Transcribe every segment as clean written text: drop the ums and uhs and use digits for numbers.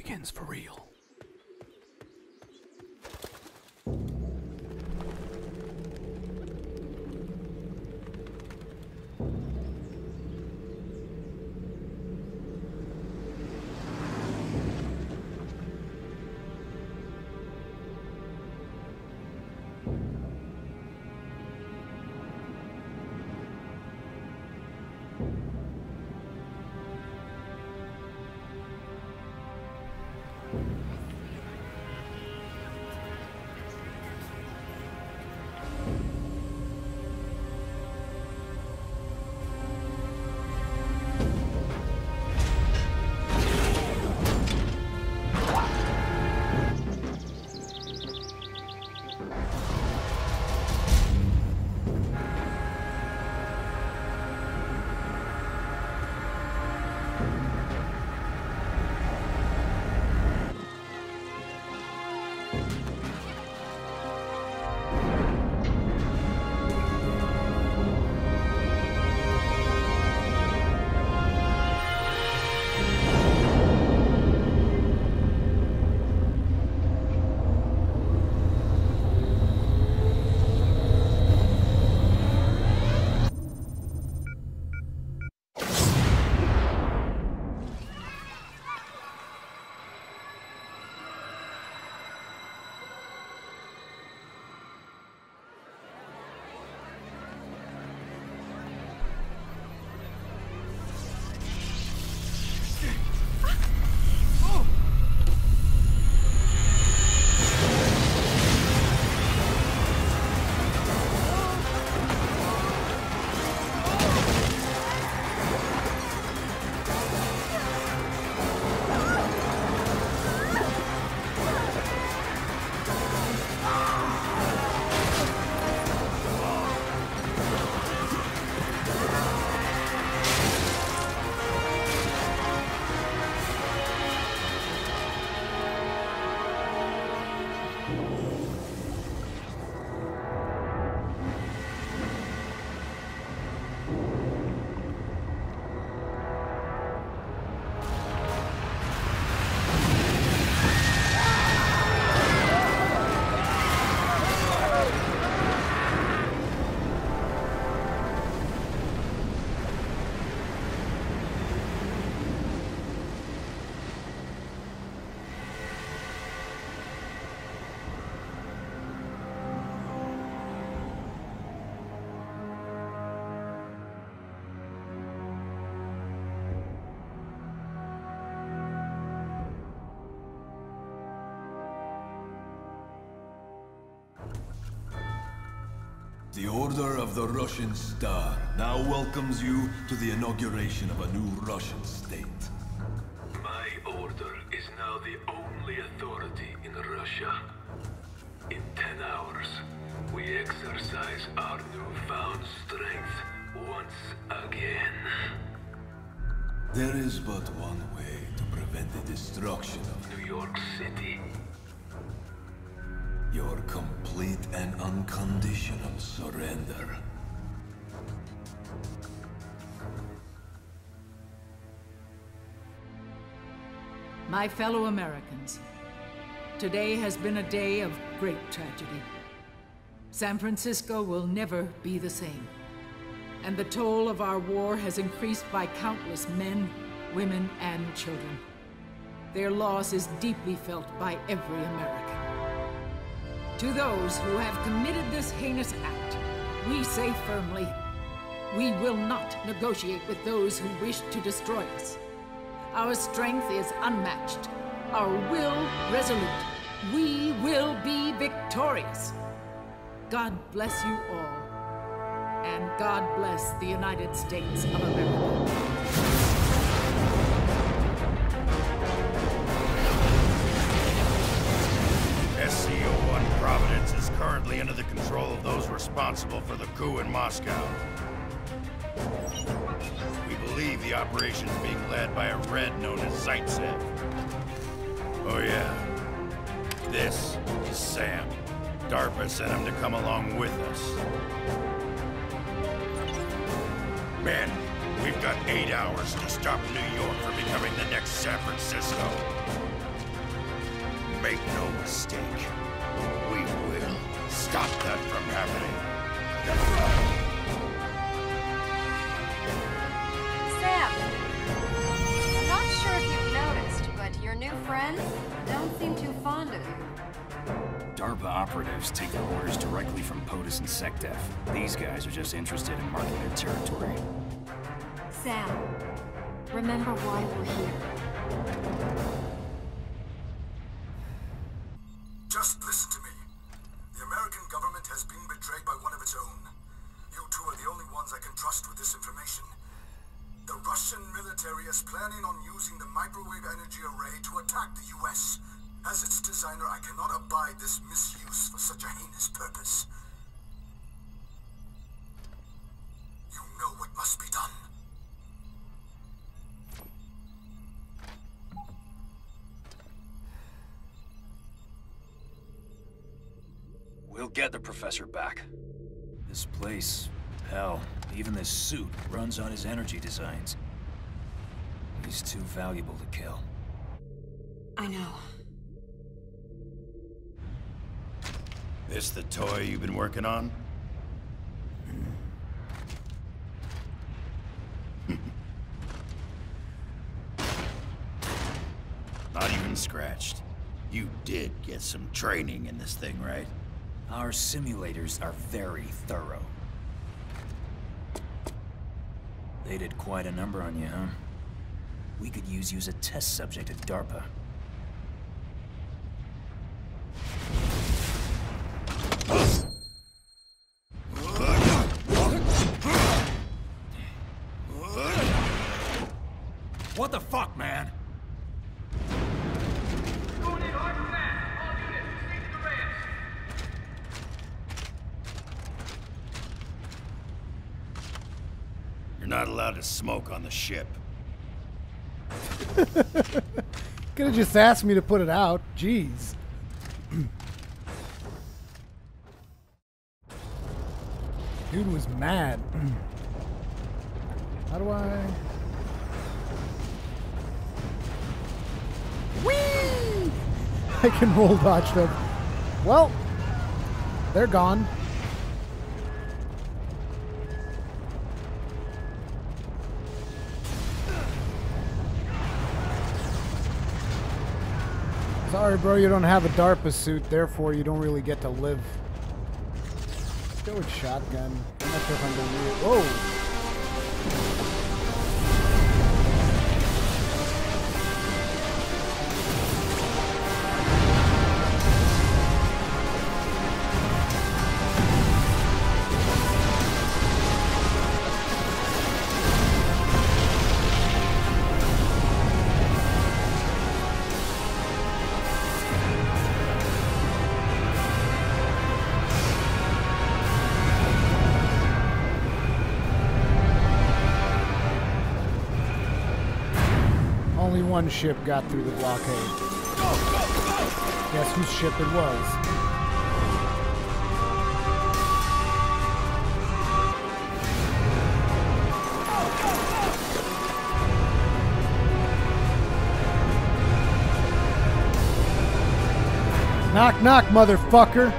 begins for real. The Order of the Russian Star now welcomes you to the inauguration of a new Russian state. My order is now the only authority in Russia. In 10 hours, we exercise our newfound strength once again. There is but one way to prevent the destruction of New York City. your complete and unconditional surrender. My fellow Americans, today has been a day of great tragedy. San Francisco will never be the same, and the toll of our war has increased by countless men, women, and children. Their loss is deeply felt by every American. To those who have committed this heinous act, we say firmly, we will not negotiate with those who wish to destroy us. Our strength is unmatched, our will resolute. We will be victorious. God bless you all, and God bless the United States of America. SCO-1 Providence is currently under the control of those responsible for the coup in Moscow. We believe the operation is being led by a Red known as Zaitsev. Oh yeah, this is Sam. DARPA sent him to come along with us. Men, we've got 8 hours to stop New York from becoming the next San Francisco. Make no mistake. We will stop that from happening. Sam! I'm not sure if you've noticed, but your new friends don't seem too fond of you. DARPA operatives take their orders directly from POTUS and SecDef. These guys are just interested in marking their territory. Sam, remember why we're here. Just listen to me. The American government has been betrayed by one of its own. You two are the only ones I can trust with this information. The Russian military is planning on using the microwave energy array to attack the US. As its designer, I cannot abide this misuse for such a heinous purpose. You know what must be done. We'll get the professor back. This place, hell, even this suit runs on his energy designs. He's too valuable to kill. I know. This the toy you've been working on? Not even scratched. You did get some training in this thing, right? Our simulators are very thorough. They did quite a number on you, huh? We could use you as a test subject at DARPA. What the fuck, man? You're not allowed to smoke on the ship. Could have just asked me to put it out. Jeez. Dude was mad. How do I... Whee! I can roll dodge them. Well, they're gone. Sorry, bro, you don't have a DARPA suit, therefore you don't really get to live. Let's go with shotgun. I'm not sure if I'm going to do it. Whoa! Only one ship got through the blockade. Guess whose ship it was? Knock, knock, motherfucker.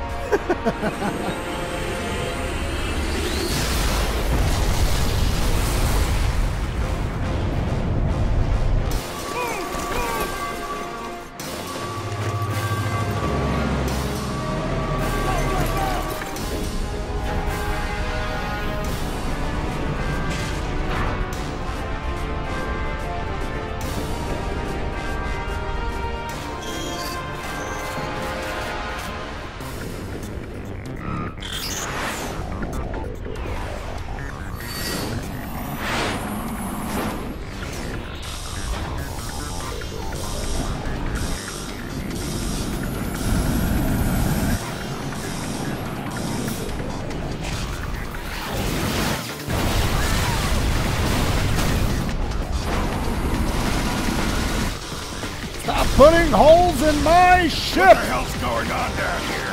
Putting holes in my ship! What the hell's going on down here?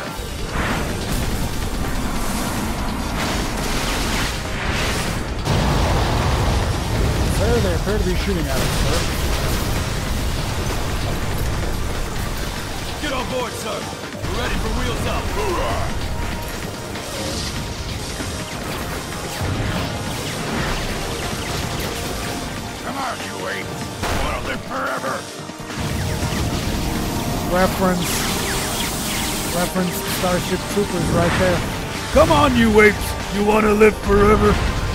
Sir, they appear to be shooting at us, sir. Get off aboard, sir. We're ready for wheels up. Hoorah! Come on, you ape! You wanna live forever? Reference Starship Troopers right there. Come on, you apes! You wanna live forever?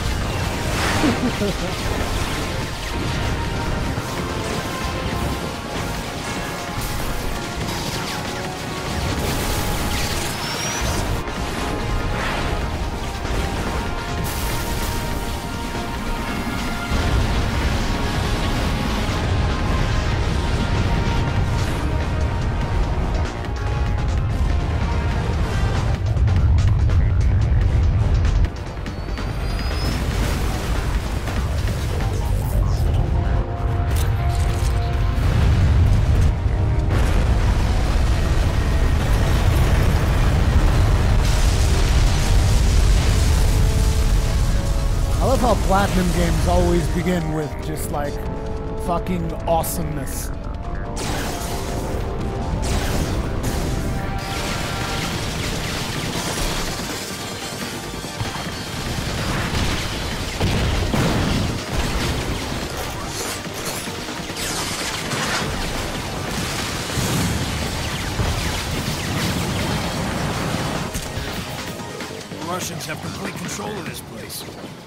Platinum games always begin with just like fucking awesomeness. The Russians have complete control of this place.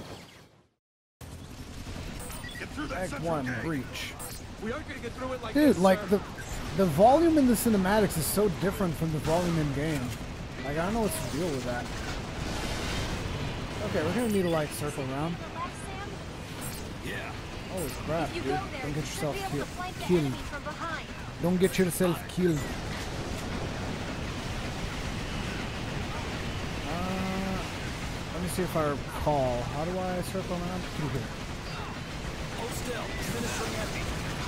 Act 1, breach. We aren't gonna get through it like Dude, this, like sir. the volume in the cinematics is so different from the volume in game. Like, I don't know what to deal with that. Okay, we're gonna need to like circle around. Yeah. Holy crap, If you dude. go there, Don't you get should yourself be able to flank the killed. enemy from behind. Don't get yourself killed. Let me see if I recall. How do I circle around? Through here. Hold still. Ministering empty.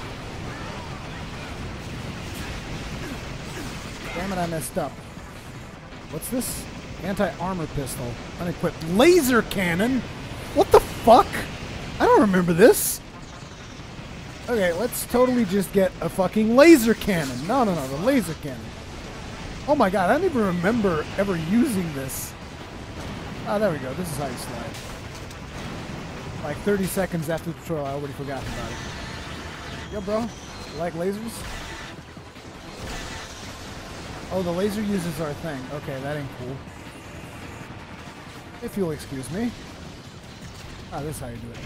Damn it, I messed up. What's this? Anti-armor pistol. Unequipped. Laser cannon? What the fuck? I don't remember this. Okay, let's totally just get a fucking laser cannon. No, the laser cannon. Oh my god, I don't even remember ever using this. Ah, there we go. This is how you slide. Like 30 seconds after the tutorial, I already forgot about it. Yo, bro. You like lasers? Oh, the laser uses our thing. Okay, that ain't cool. If you'll excuse me. Ah, this is how you do it.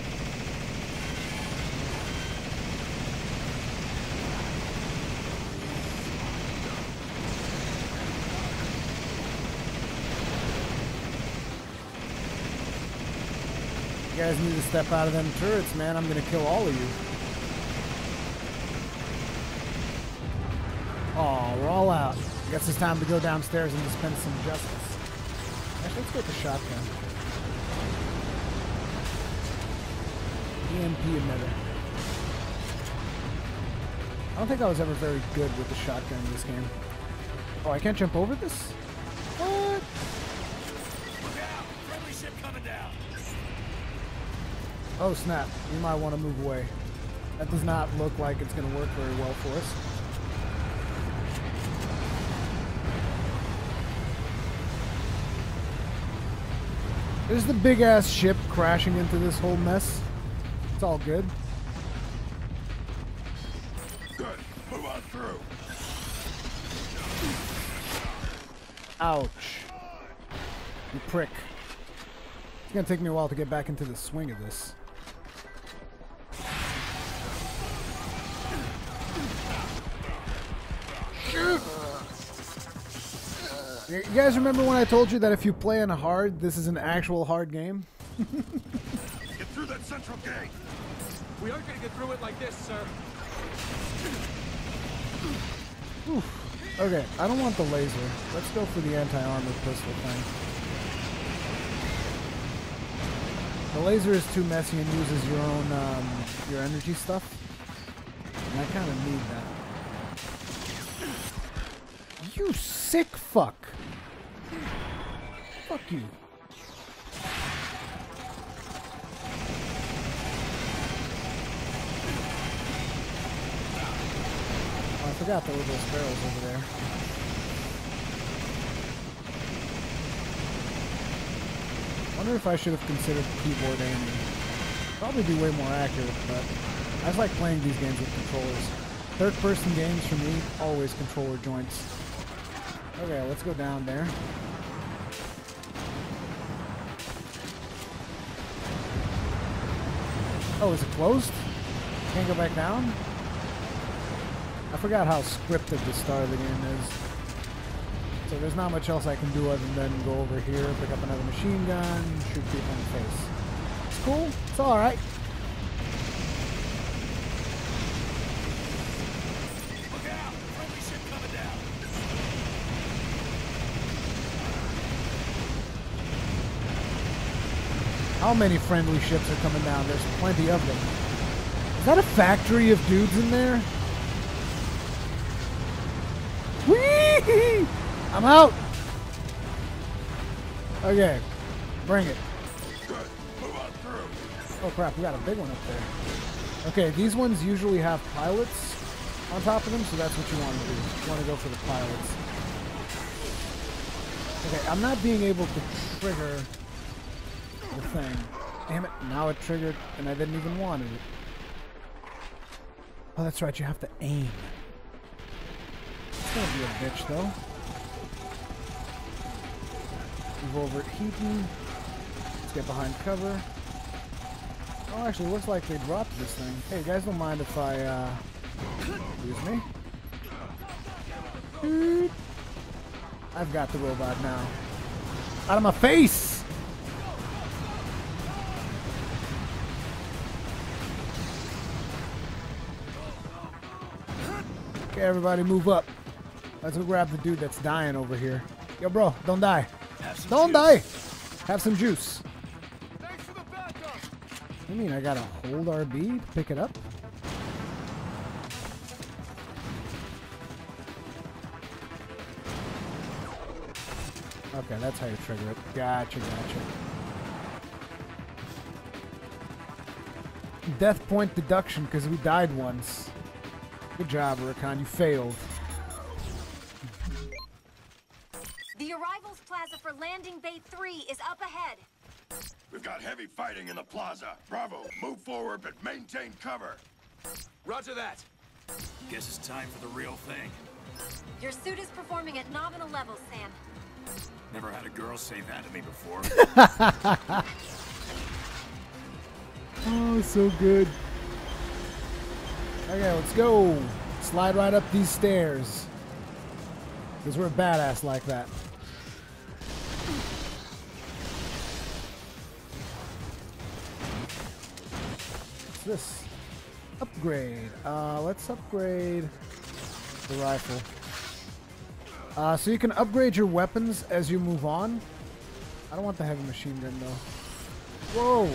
You guys need to step out of them turrets, man. I'm gonna kill all of you. Oh, we're all out. I guess it's time to go downstairs and dispense some justice. Actually, let's go with the shotgun. EMP emitter. I don't think I was ever very good with the shotgun in this game. Oh, I can't jump over this? What? Look out! Friendly ship coming down! Oh snap, we might want to move away. That does not look like it's going to work very well for us. There's the big ass ship crashing into this whole mess. It's all good. Good. Move on through. Ouch. You prick. It's going to take me a while to get back into the swing of this. You guys remember when I told you that if you play on hard, this is an actual hard game? Get through that central gate. We aren't gonna get through it like this, sir. Oof. Okay, I don't want the laser. Let's go for the anti-armor pistol thing. The laser is too messy and uses your own, your energy stuff. And I kind of need that. You sick fuck! Fuck you. Oh, I forgot there were those barrels over there. wonder if I should have considered keyboard aiming. Probably be way more accurate, but I just like playing these games with controllers. Third-person games for me, always controller joints. Okay, let's go down there. Oh, is it closed? Can't go back down? I forgot how scripted the start of the game is. So there's not much else I can do other than go over here, pick up another machine gun, shoot people in the face. It's cool. It's alright. Look out! Friendly ship coming down. How many friendly ships are coming down? There's plenty of them. Is that a factory of dudes in there? Whee! I'm out! Okay. Bring it. Good. Move on through. Oh crap, we got a big one up there. Okay, these ones usually have pilots on top of them, so that's what you want to do. You want to go for the pilots. Okay, I'm not being able to trigger the thing. Damn it, now it triggered and I didn't even want it. Oh, that's right, you have to aim. It's gonna be a bitch, though. Move overheating. Let's get behind cover. Oh, actually, looks like they dropped this thing. Hey, you guys don't mind if I, excuse me? I've got the robot now. Out of my face! Okay, everybody move up. Let's go grab the dude that's dying over here. Yo, bro, don't die. Don't die! Have some juice. Thanks for the backup. I mean, I gotta hold RB to pick it up? Okay, that's how you trigger it. Gotcha, gotcha. Death point deduction, because we died once. Good job, Rakan. You failed. The arrivals plaza for landing bay 3 is up ahead. We've got heavy fighting in the plaza. Bravo, move forward, but maintain cover. Roger that. Guess it's time for the real thing. Your suit is performing at nominal levels, Sam. Never had a girl say that to me before. Oh, so good. Okay, let's go. Slide right up these stairs. Because we're badass like that. What's this? Upgrade. Let's upgrade the rifle. So you can upgrade your weapons as you move on. I don't want the heavy machine gun though. Whoa!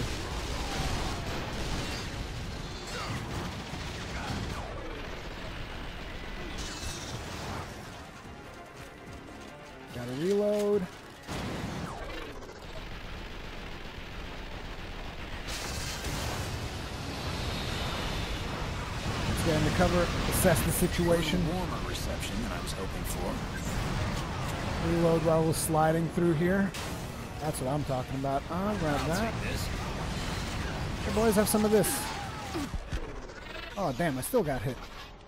Gotta reload. Let's get into cover, assess the situation. Warmer reception than I was hoping for. Reload while we're sliding through here. That's what I'm talking about. I'll grab that. Hey boys, have some of this. Oh damn, I still got hit.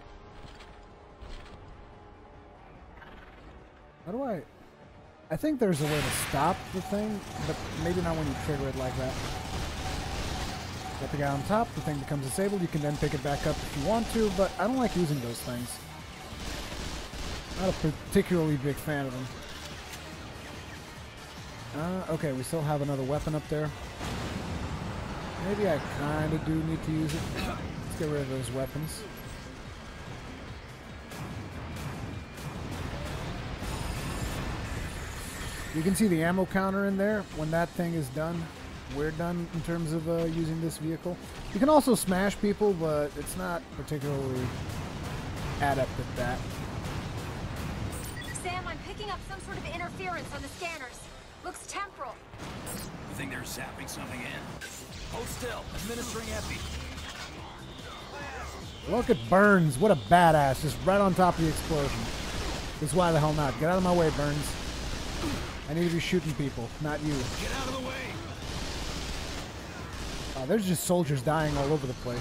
How do I think there's a way to stop the thing, but maybe not when you trigger it like that. Get the guy on top, the thing becomes disabled, you can then pick it back up if you want to, but I don't like using those things. Not a particularly big fan of them. Okay, we still have another weapon up there. Maybe I kind of do need to use it. Let's get rid of those weapons. You can see the ammo counter in there when that thing is done. We're done in terms of using this vehicle. You can also smash people, but it's not particularly adept at that. Sam, I'm picking up some sort of interference on the scanners. Looks temporal. You think they're zapping something in? Hold still. Administering epi. Look at Burns. What a badass. Just right on top of the explosion. Because why the hell not? Get out of my way, Burns. I need to be shooting people, not you. Get out of the way! There's just soldiers dying all over the place.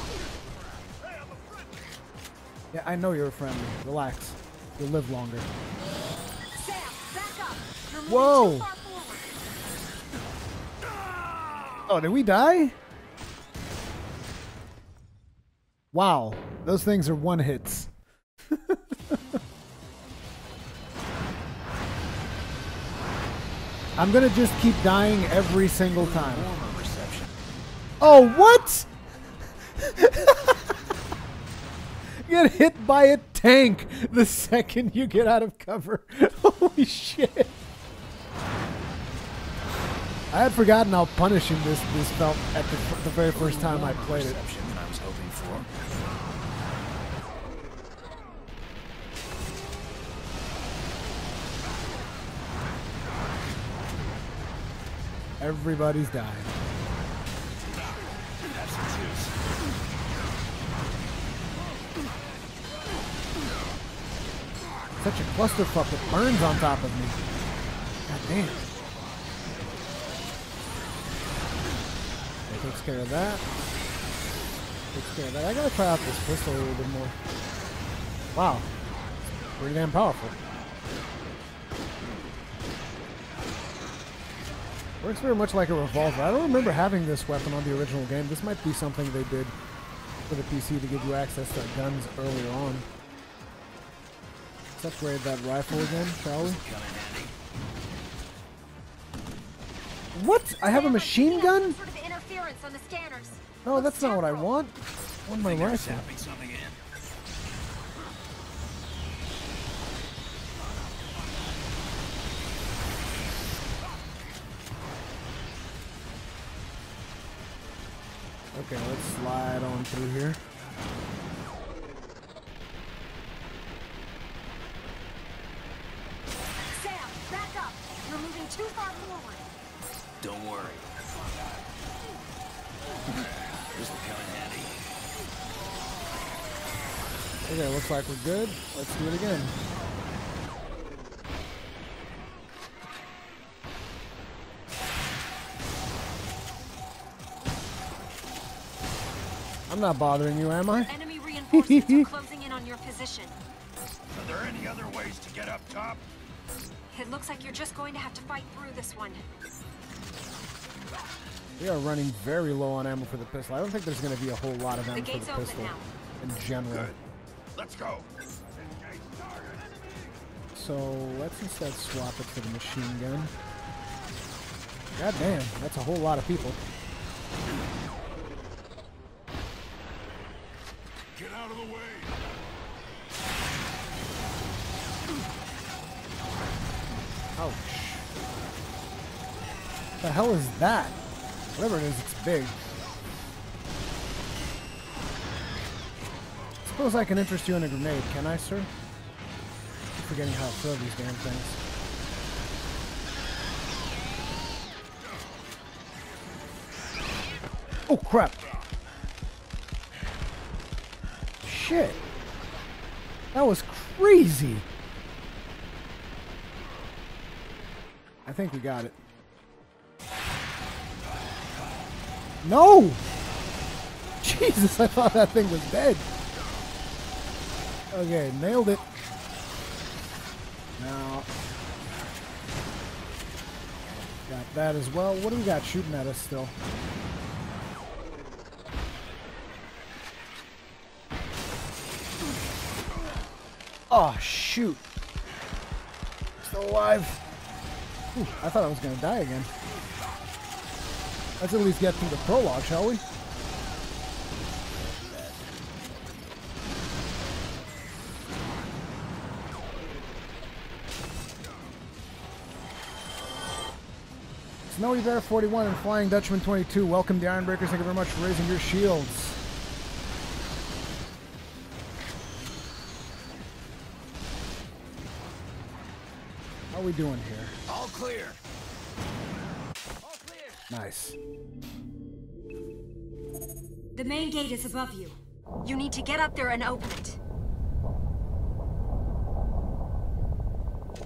Yeah, I know you're friendly. Relax. You'll live longer. Sam, back up. You're moving Whoa! too far forward. Oh, did we die? Wow, those things are one hits. I'm gonna just keep dying every single time. Oh, what? Get hit by a tank the second you get out of cover. Holy shit. I had forgotten how punishing this felt at the very first time I played it. Than I was hoping for. Everybody's dying. Such a clusterfuck that burns on top of me. God damn. That takes care of that. Takes care of that. I gotta try out this pistol a little bit more. Wow. Pretty damn powerful. Works very much like a revolver. I don't remember having this weapon on the original game. This might be something they did for the PC to give you access to guns earlier on. Let's upgrade that rifle again, shall we? What? I have a machine gun? Sort of interference on the scanners. No, that's not what I want. I want my rifle. Something in. Okay, let's slide on through here. Sam, back up. You're moving too far forward. Don't worry. Here's the gun handy. Okay, looks like we're good. Let's do it again. I'm not bothering you, am I? Enemy reinforcements are closing in on your position. Are there any other ways to get up top? It looks like you're just going to have to fight through this one. We are running very low on ammo for the pistol. I don't think there's going to be a whole lot of ammo for gate's the open pistol now. in general. Good. Let's go. So let's instead swap it to the machine gun. God damn, that's a whole lot of people. Get out of the way. Ouch. What the hell is that? Whatever it is, it's big. Suppose I can interest you in a grenade, can I, sir? I'm forgetting how to throw these damn things. Oh, crap. Shit. That was crazy. I think we got it. No! Jesus, I thought that thing was dead. Okay, nailed it. Now, got that as well. What do we got shooting at us still? Oh, shoot. Still alive. Ooh, I thought I was going to die again. Let's at least get through the prologue, shall we? Snowy Bear 41 and Flying Dutchman 22. Welcome to Ironbreakers. Thank you very much for raising your shields. How are we doing here? All clear. Nice. The main gate is above you. You need to get up there and open it.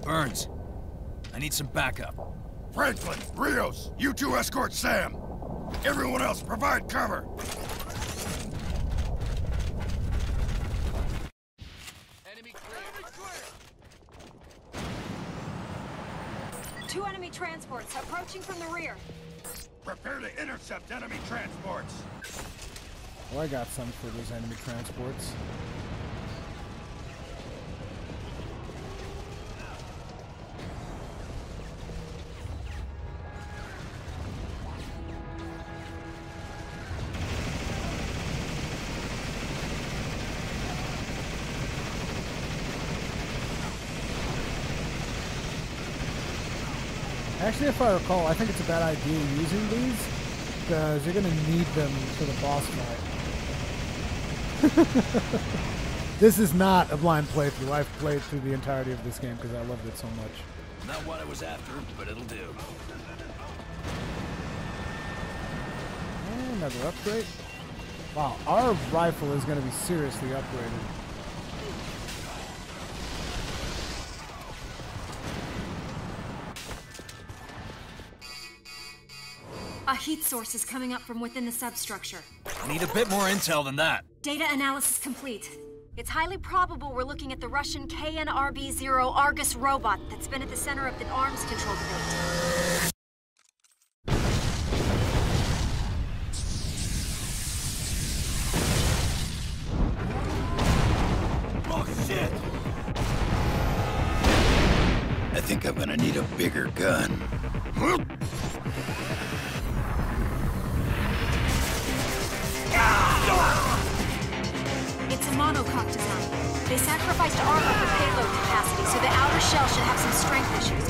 Burns, I need some backup. Franklin, Rios, you two escort Sam. Everyone else, provide cover! Enemy clear. Two enemy transports approaching from the rear. Prepare to intercept enemy transports! Well, I got some for those enemy transports. Actually, if I recall, I think it's a bad idea using these, because you're going to need them for the boss fight. This is not a blind playthrough. I've played through the entirety of this game because I loved it so much. Not what I was after, but it'll do. And another upgrade. Wow, our rifle is going to be seriously upgraded. A heat source is coming up from within the substructure. Need a bit more intel than that. Data analysis complete. It's highly probable we're looking at the Russian KNRB-0 Argus robot that's been at the center of the arms control debate. Oh, shit! I think I'm gonna need a bigger gun. It's a monocoque design. They sacrificed armor for payload capacity, so the outer shell should have some strength issues.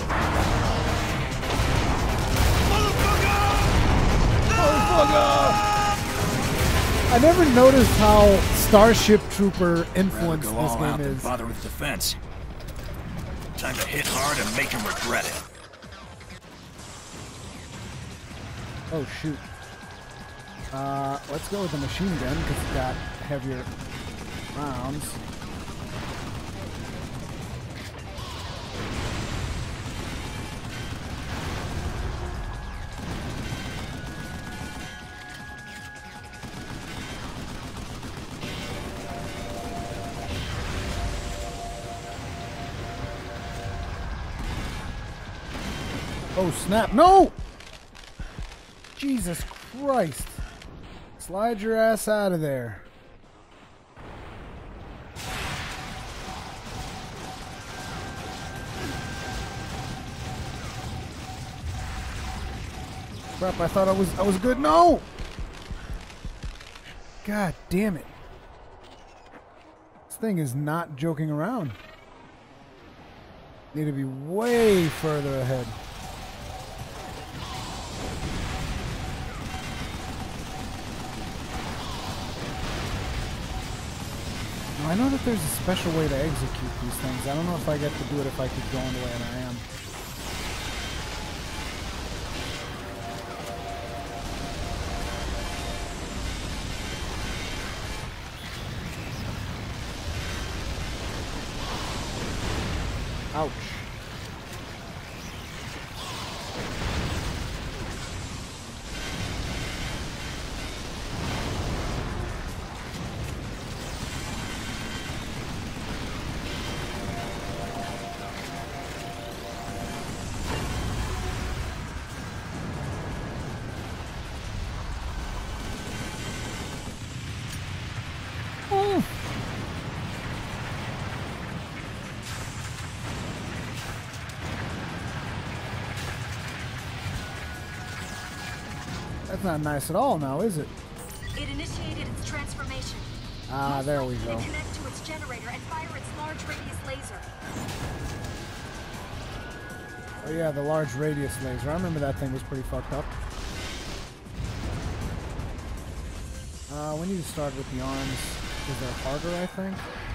I never noticed how Starship Trooper influenced Rather go this all out game than is. bother with defense. Time to hit hard and make him regret it. Oh shoot. Let's go with the machine gun because it's got heavier rounds. Oh snap, no! Jesus Christ. Slide your ass out of there. Crap, I thought I was good. No! God damn it. This thing is not joking around. Need to be way further ahead. I know that there's a special way to execute these things. I don't know if I get to do it if I keep going the way I am. Ouch. That's not nice at all now, is it? It initiated its transformation. Ah, there we go. Connect to its generator and fire its large radius laser. Oh yeah, the large radius laser. I remember that thing was pretty fucked up. We need to start with the arms because they're harder, I think.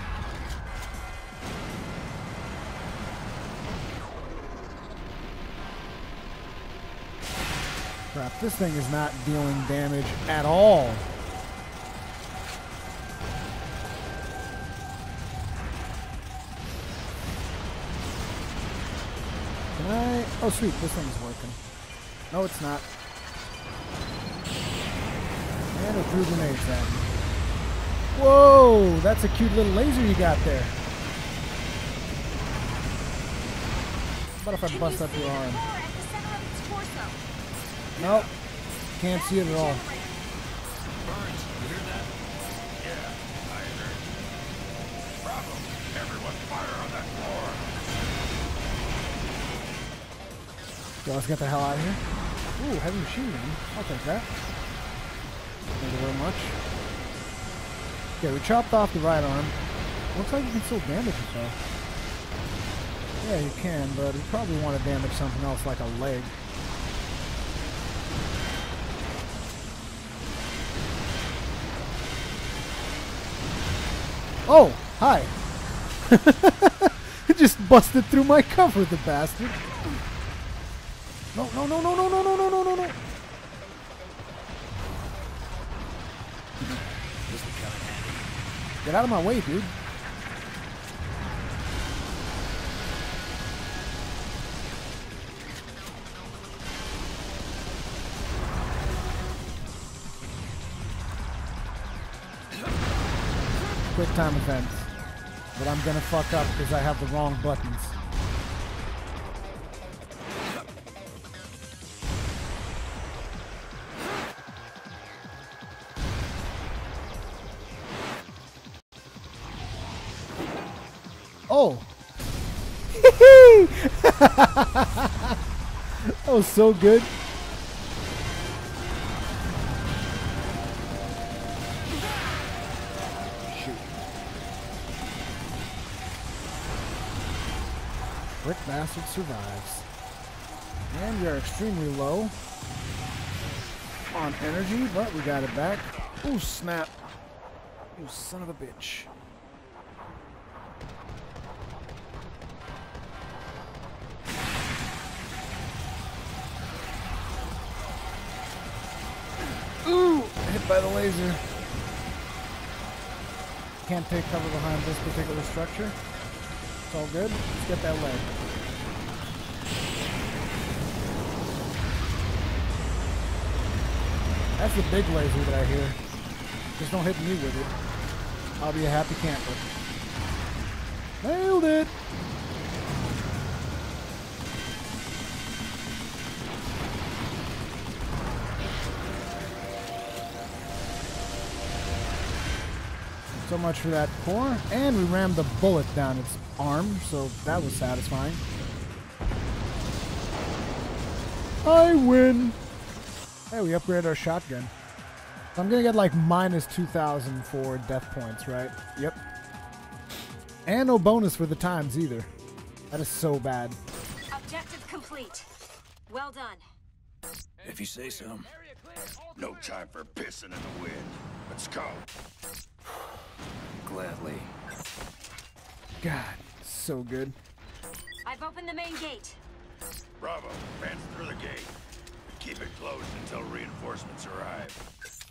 Crap, this thing is not dealing damage at all. Can I? Oh sweet, this thing's working. No, it's not. And it threw grenades at me. Whoa! That's a cute little laser you got there. What if I bust up your arm? Nope. Can't see it at all. Burns, you hear that? Yeah, I heard. Bravo! Everyone fire on that floor! So let's get the hell out of here. Ooh, heavy machine gun. I'll take that. Thank you very much. Okay, we chopped off the right arm. Looks like you can still damage it though. Yeah, you can, but you probably want to damage something else like a leg. Oh, hi. It just busted through my cover, the bastard. No, no, no, no, no, no, no, no, no, no, no. Get out of my way, dude. Quick time events. But I'm gonna fuck up because I have the wrong buttons. Oh! That was so good. Shoot. Brick Bastard survives. And we are extremely low on energy, but we got it back. Ooh, snap. You son of a bitch. Ooh! Hit by the laser. Can't take cover behind this particular structure. It's all good. Let's get that leg. That's the big laser that I hear. Just don't hit me with it. I'll be a happy camper. Nailed it! So much for that core. And we rammed the bullet down its arm, so that was satisfying. I win! Hey, we upgraded our shotgun. So I'm gonna get like minus 2,000 for death points, right? Yep. And no bonus for the times either. That is so bad. Objective complete. Well done. If you say so. No time for pissing in the wind. Let's go. Gladly. God, so good. I've opened the main gate. Bravo, advance through the gate. Keep it closed until reinforcements arrive.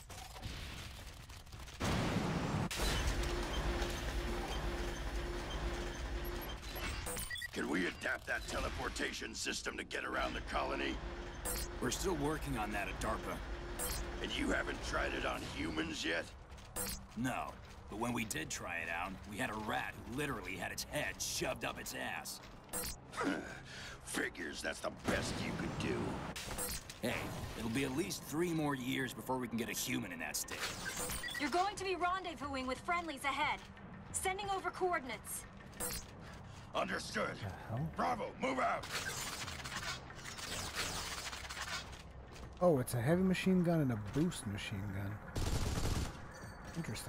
Can we adapt that teleportation system to get around the colony? We're still working on that at DARPA. And you haven't tried it on humans yet? No, but when we did try it out, we had a rat who literally had its head shoved up its ass. Figures that's the best you could do. Hey, it'll be at least 3 more years before we can get a human in that state. You're going to be rendezvousing with friendlies ahead. Sending over coordinates. Understood. hell? Bravo, move out! Oh, it's a heavy machine gun and a boost machine gun. Interesting.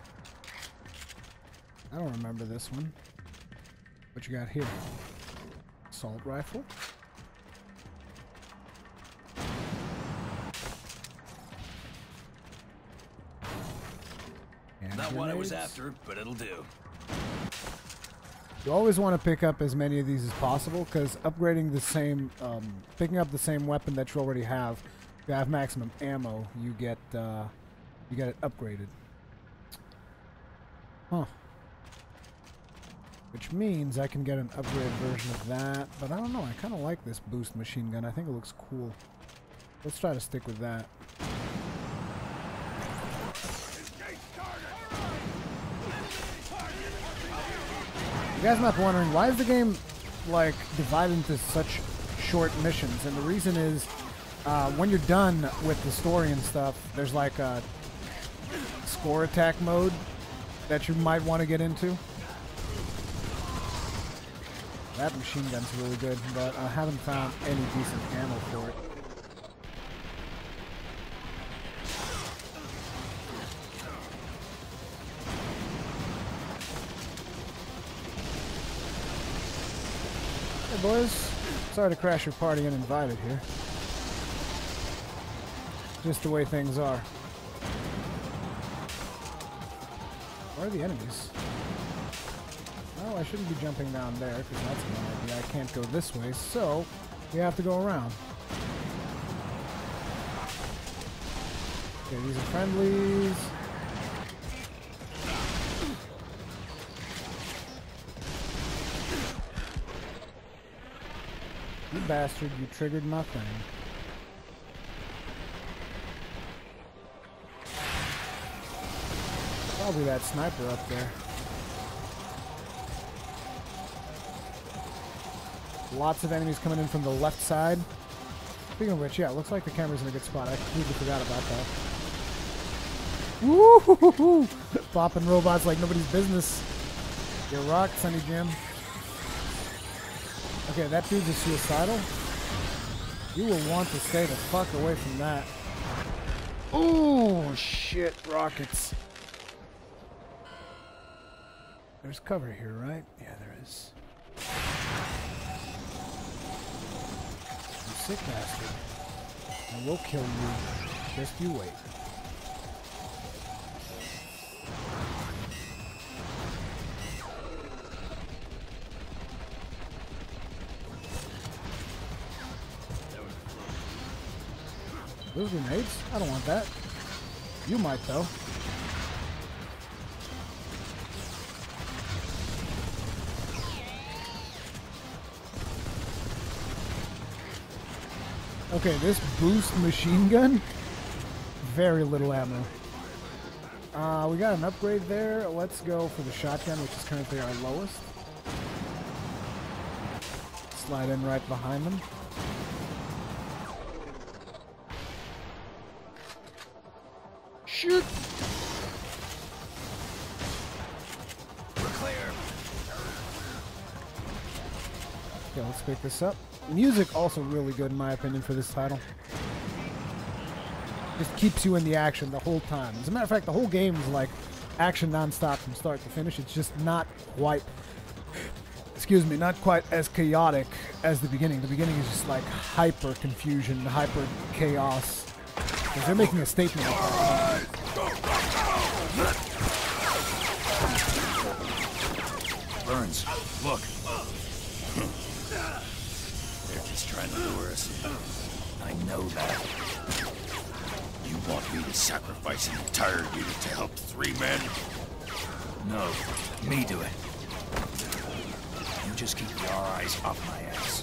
I don't remember this one. What you got here? Assault rifle. And Not what I was grenades. after, but it'll do. You always want to pick up as many of these as possible, because upgrading the same, picking up the same weapon that you already have, if you have maximum ammo, you get it upgraded. Huh. Which means I can get an upgraded version of that, but I don't know, I kind of like this boost machine gun. I think it looks cool. Let's try to stick with that. guys might be wondering, why is the game like divided into such short missions? And the reason is when you're done with the story and stuff, there's like a score attack mode that you might want to get into. That machine gun's really good, but I haven't found any decent ammo for it. Hey boys, sorry to crash your party uninvited here. Just the way things are. Where are the enemies? Oh, I shouldn't be jumping down there, because that's a bad idea. I can't go this way, so we have to go around. Okay, these are friendlies. You bastard, you triggered my thing. Probably that sniper up there. Lots of enemies coming in from the left side. Speaking of which, yeah, it looks like the camera's in a good spot. I completely forgot about that. Woo-hoo-hoo-hoo! Popping robots like nobody's business. You rock, Sunny Jim. Okay, that dude's a suicidal. You will want to stay the fuck away from that. Oh shit, rockets. There's cover here, right? Yeah, there is. You sick bastard. I will kill you. Just you wait. Those grenades? I don't want that. You might, though. Okay, this boost machine gun, very little ammo. We got an upgrade there. Let's go for the shotgun, which is currently our lowest. Slide in right behind them. Shoot! We're clear. Okay, let's pick this up. Music also really good in my opinion for this title. Just keeps you in the action the whole time. As a matter of fact, the whole game is like action non-stop from start to finish. It's just not quite, excuse me, not quite as chaotic as the beginning. The beginning is just like hyper confusion, hyper chaos. Because they're making a statement. Burns, look. They're just trying to lure us. I know that. You want me to sacrifice an entire unit to help 3 men? No, me do it. You just keep your eyes off my ass.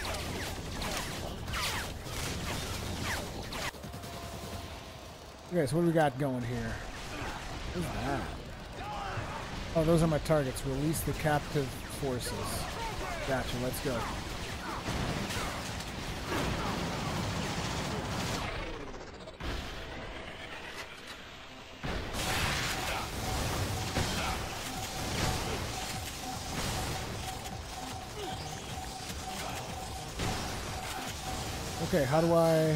Okay, so what do we got going here? What is that? Oh, those are my targets. Release the captive forces. Gotcha, let's go. Okay, how do I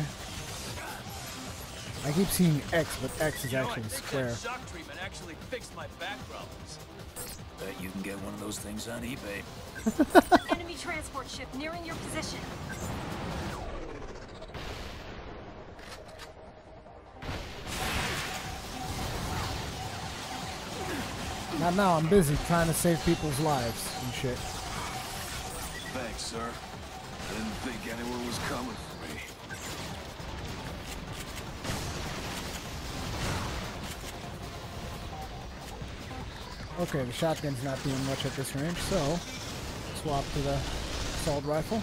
keep seeing X, but X is actually square. Shock treatment actually fixed my back problems. Bet you can get one of those things on eBay. Enemy transport ship nearing your position. Not now, I'm busy trying to save people's lives and shit. Thanks, sir. I didn't think anyone was coming for me. Okay, the shotgun's not doing much at this range, so swap to the assault rifle.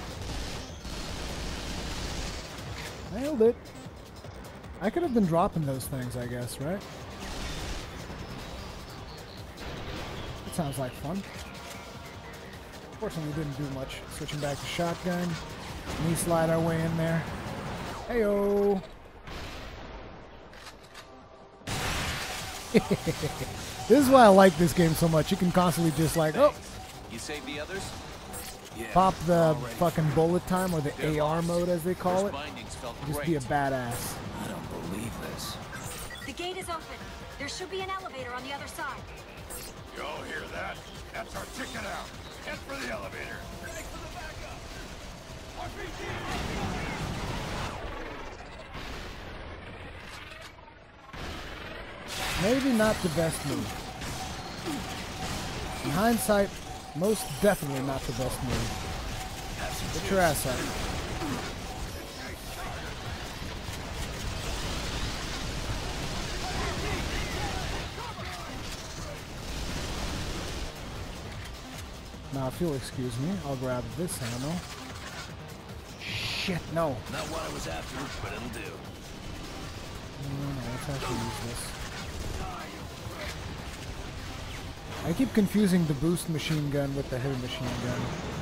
Nailed it. I could have been dropping those things, I guess, right? That sounds like fun. Fortunately, we didn't do much. Switching back to shotgun. Knee slide our way in there. Heyo! This is why I like this game so much. You can constantly just like, oh, You save the others? Yeah, pop the already. fucking bullet time or the They're AR lost. mode as they call First it. bindings felt Just great. be a badass. I don't believe this. The gate is open. There should be an elevator on the other side. You all hear that? That's our ticket out. Head for the elevator. Thanks for the backup. Maybe not the best move. In hindsight, most definitely not the best move. Get your ass up. Now, if you'll excuse me, I'll grab this ammo. Shit, no. Not what I was after, but it'll do. No, let's actually use this. I keep confusing the boost machine gun with the heavy machine gun.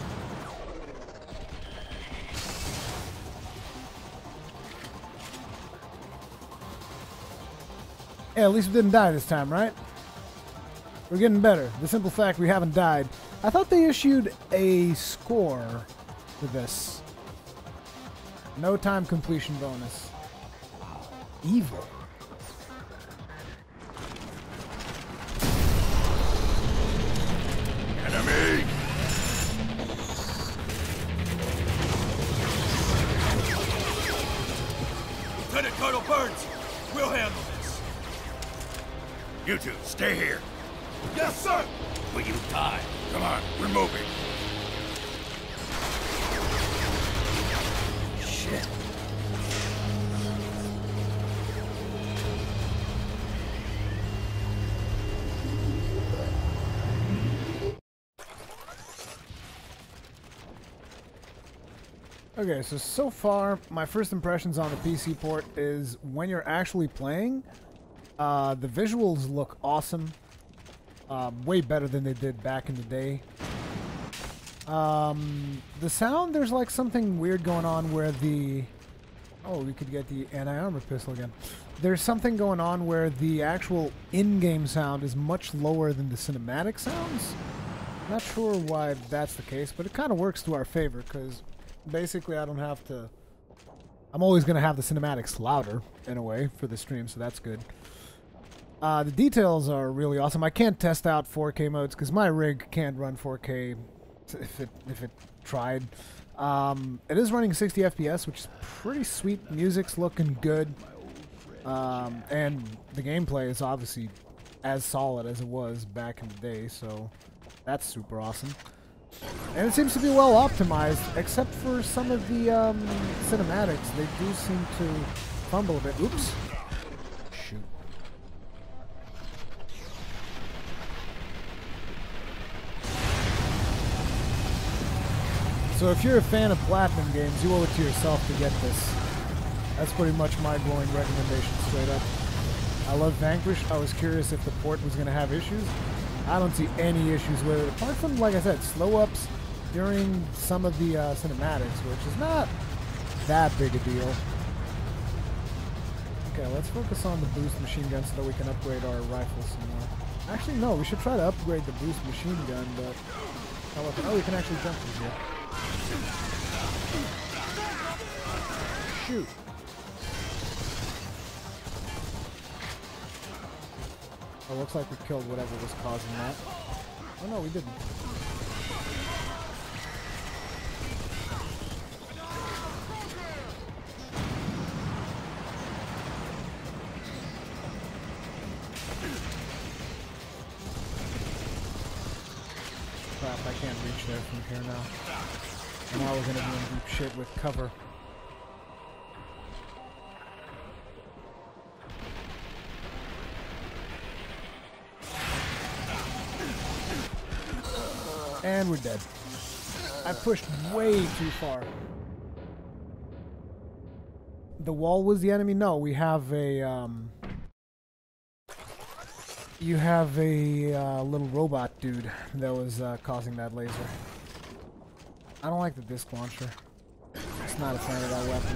Yeah, at least we didn't die this time, right? We're getting better. The simple fact we haven't died. I thought they issued a score for this. No time completion bonus. Evil. Enemy! Lieutenant Colonel Burns, we'll handle this. You two, stay here. Yes, sir! Will you die? Come on, we're moving. Shit. Okay, so far, my first impressions on the PC port is when you're actually playing, the visuals look awesome. Way better than they did back in the day. The sound, there's like something weird going on where the... Oh, we could get the anti-armor pistol again. There's something going on where the actual in-game sound is much lower than the cinematic sounds. Not sure why that's the case, but it kind of works to our favor, because basically I don't have to... I'm always going to have the cinematics louder, in a way, for the stream, so that's good. The details are really awesome. I can't test out 4K modes, because my rig can't run 4K if it tried. It is running 60 FPS, which is pretty sweet. Music's looking good. And the gameplay is obviously as solid as it was back in the day, so that's super awesome. And it seems to be well optimized, except for some of the cinematics. They do seem to fumble a bit. Oops. Shoot. So if you're a fan of Platinum games, you owe it to yourself to get this. That's pretty much my glowing recommendation, straight up. I love Vanquish. I was curious if the port was going to have issues. I don't see any issues with it, apart from, like I said, slow-ups during some of the cinematics, which is not that big a deal. Okay, let's focus on the boost machine gun so that we can upgrade our rifles some more. Actually, no, we should try to upgrade the boost machine gun, but... Oh, we can actually jump through here. Shoot. Oh, looks like we killed whatever was causing that. Oh no, we didn't. Crap, I can't reach there from here now. And now we're gonna be in deep shit with cover. And we're dead. I pushed way too far. The wall was the enemy? No, we have a, you have a little robot dude that was causing that laser. I don't like the disc launcher. It's not a fan of that weapon.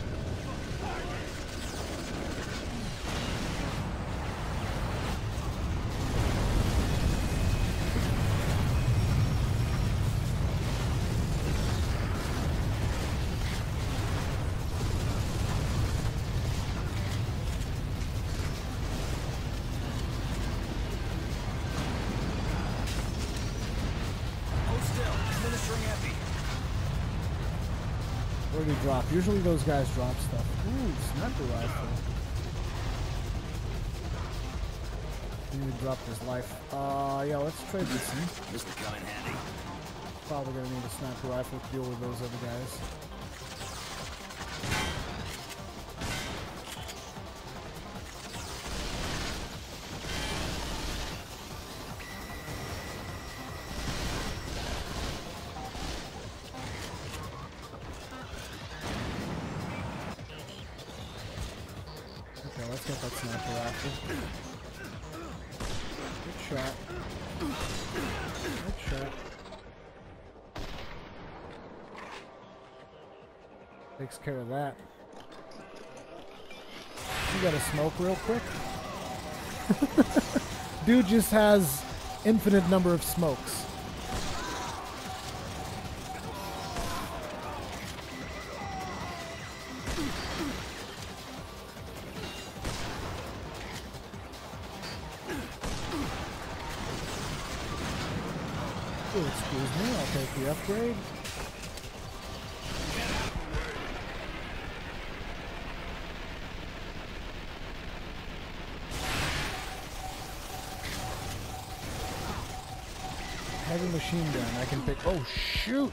Where do you drop? Usually those guys drop stuff. Ooh, sniper rifle. You need to drop this life. Yeah, let's trade this in. This will come in handy. Probably gonna need a sniper rifle to deal with those other guys. Okay, let's get that sniper rifle. Good shot. Good shot. Takes care of that. You gotta smoke real quick. Dude just has infinite number of smokes. Oh, excuse me, I'll take the upgrade. Heavy machine gun, I can pick. Oh, shoot!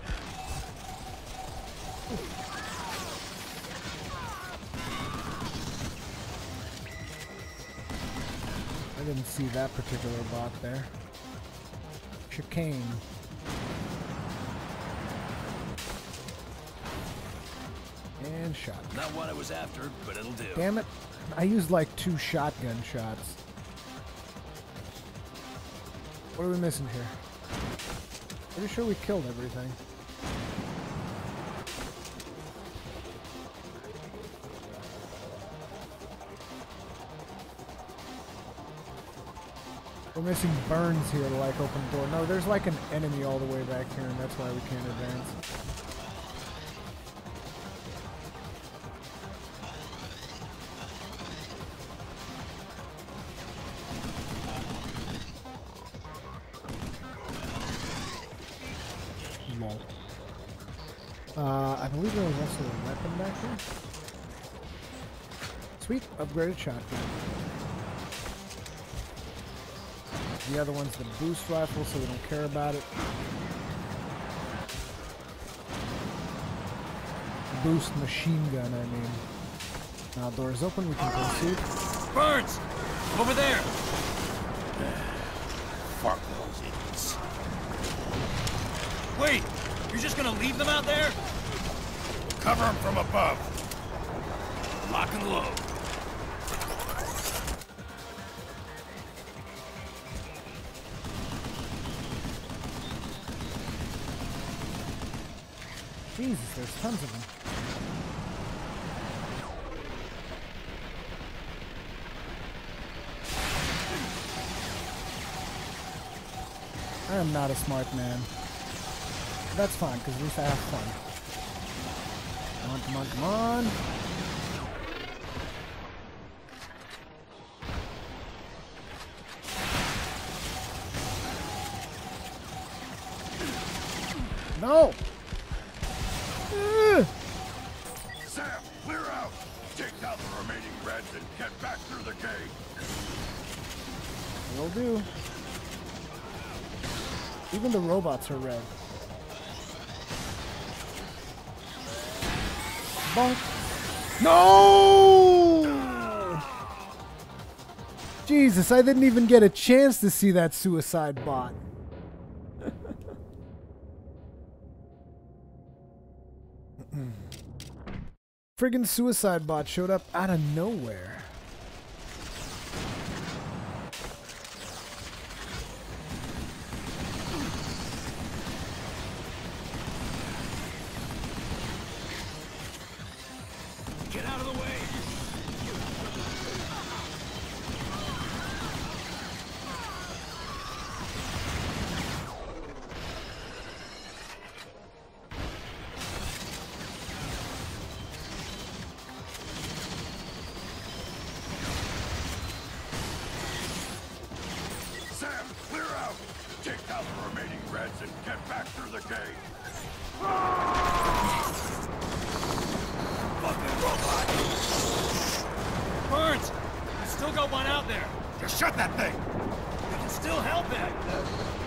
I didn't see that particular bot there. Chicane. And shot. Not what I was after, but it'll do. Damn it. I used like 2 shotgun shots. What are we missing here? Pretty sure we killed everything. We're missing Burns here to like open the door. No, there's like an enemy all the way back here, and that's why we can't advance. Lol. I believe there was also a weapon back here. Sweet, upgraded shotgun. The other one's the boost rifle, so we don't care about it. Boost machine gun, I mean. Now doors open, we can proceed. Burns! Over there! Fuck those idiots. Wait! You're just gonna leave them out there? Cover them from above. Lock and load. Jesus, there's tons of them. I am not a smart man. That's fine, because at least I have fun. Come on, come on, come on. No! Sam, clear out! Take down the remaining Reds and get back through the gate! Will do. Even the robots are red. Bonk. No! Jesus, I didn't even get a chance to see that suicide bot. Friggin' suicide bot showed up out of nowhere. and get back through the gate. Fucking robot! Burns! You still got one out there! Just shut that thing! We can still help it!